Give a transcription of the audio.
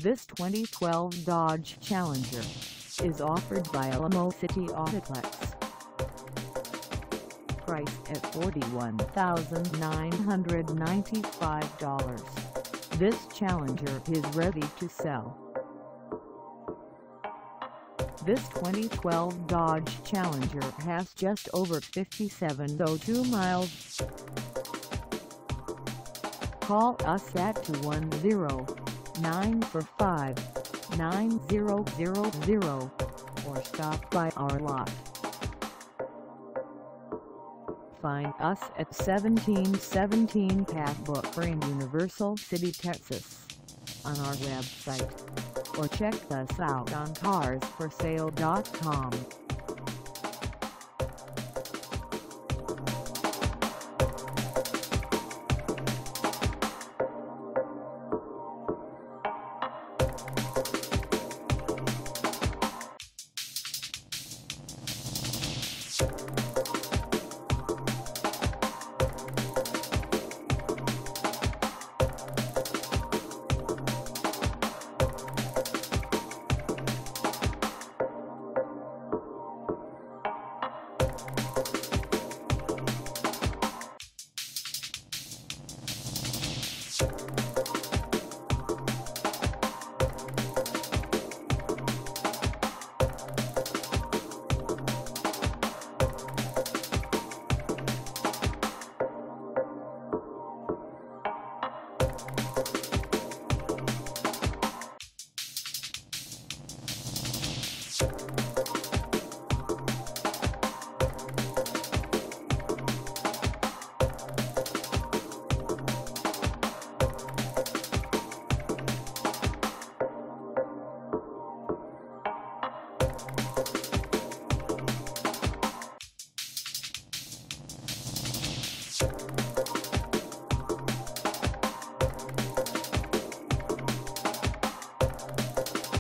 This 2012 Dodge Challenger is offered by Alamo City Autoplex. Priced at $41,995, this Challenger is ready to sell. This 2012 Dodge Challenger has just over 57,002 miles. Call us at 210-945-9000 or stop by our lot. Find us at 1717 Pathbook in Universal City, Texas, on our website, or check us out on carsforsale.com.